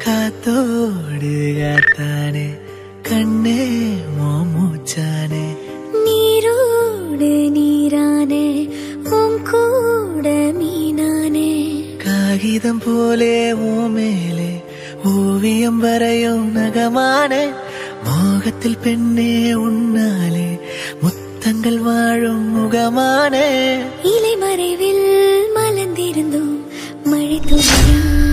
காத்தோடு காத்தானே கண்ணே மூச்சானே நீரோடு நீரானே உன் கூட மீனானே காகிதம் போலே உன் மேலே ஓவியம் வரையும் நகமானே மோகத்தில் பெண்ணே உன்னாலே முத்தங்கள் வாழும் முகமானே இலை மறைவில் மலர்ந்திருந்தோம் மழை துளியா